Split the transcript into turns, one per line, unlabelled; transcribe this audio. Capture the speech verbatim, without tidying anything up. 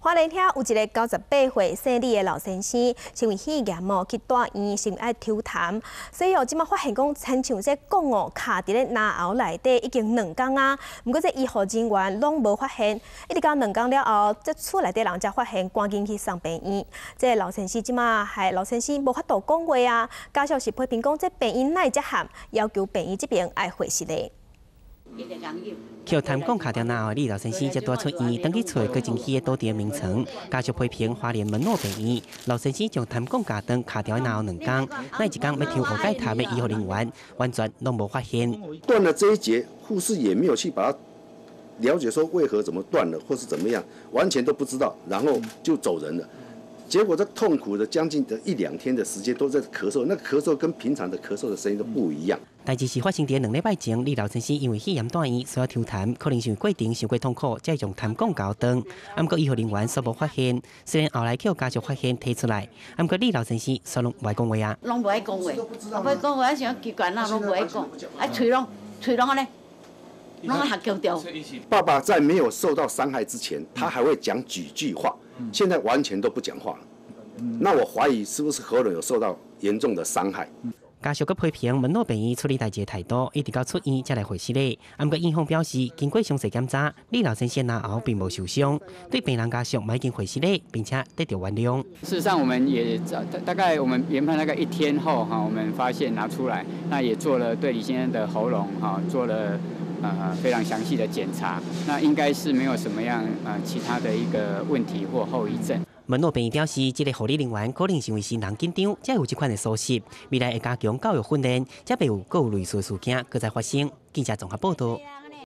花莲遐有一个九十八岁生理的老先生，因为肺炎哦去大医，先爱抽痰，所以哦即马发现讲，亲像这讲哦卡伫咧牙喉内底已经两天啊，不过这医护人员拢无发现，一直到两天了后，这厝内底人才发现，赶紧去送病院。这老先生即马害老先生无法度讲话啊，家属是批评讲这病院哪会遮喊，要求病院这边爱回实的。
扣痰讲卡掉牙后，李老先生才带出院，登去找个精细的倒地名称。家属批评花莲门诺病院，老先生将痰讲卡灯卡掉牙后两天，那一天要抽喉盖痰的医护人员完全拢无发现。
断了这一节，护士也没有去把它了解说为何怎么断了，或是怎么样，完全都不知道，然后就走人了。 结果这痛苦的将近的一两天的时间都在咳嗽，那咳嗽跟平常的咳嗽的声音都不一样。
代志是发生在两礼拜前，李老先生因为肺炎住院，需要抽痰，可能是过程伤过痛苦，才会用痰管搞断。啊，不过医护人员所无发现，虽然后来去家属发现提出来，啊，不过李老先生所拢无爱讲话啊。
拢无爱讲话，啊，不讲话，想奇怪啦，拢无爱讲，啊，嘴拢嘴拢安尼，拢啊合强调。
爸爸在没有受到伤害之前，他还会讲几句话。 现在完全都不讲话了，那我怀疑是不是喉咙有受到严重的伤害？
家属佮批评门诺病院处理代志的态度，一直到出院才来回事嘞。啊，不过院方表示，经过详细检查，李老先生牙喉并无受伤，对病人家属嘛已经回事嘞，并且得到原谅。
事实上，我们也大大概我们研判大概一天后哈，我们发现拿出来，那也做了对李先生的喉咙哈做了。 呃，非常详细的检查，那应该是没有什么样呃其他的一个问题或后遗症。
门诺病院表示，这个护理人员可能是因为心人紧张，才有这款的疏失。未来会加强教育训练，才袂有各有类似事件搁再发生。记者综合报道。